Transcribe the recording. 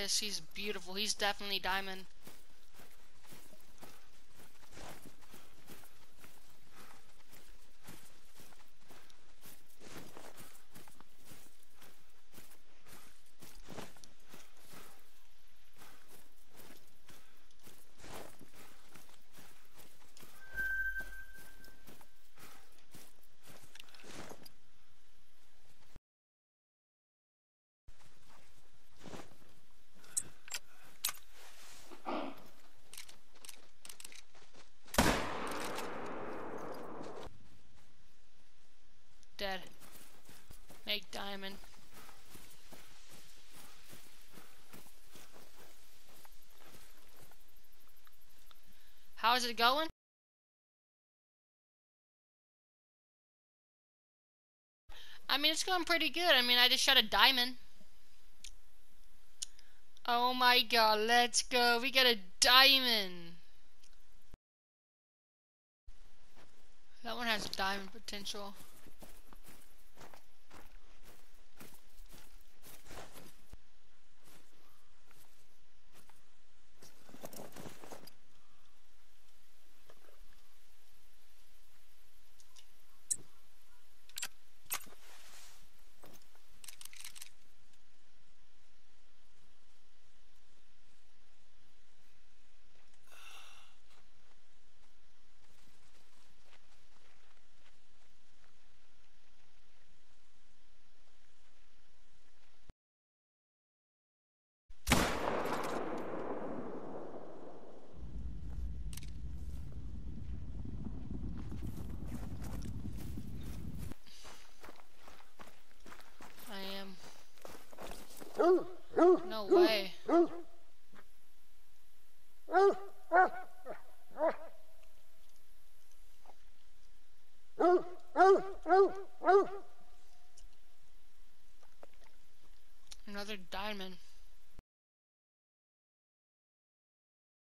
Yes, he's beautiful. He's definitely diamond. Dead. Make diamond. How is it going? I mean, it's going pretty good. I mean, I just shot a diamond. Oh my god, let's go. We got a diamond. That one has diamond potential. I am. No way. Another diamond.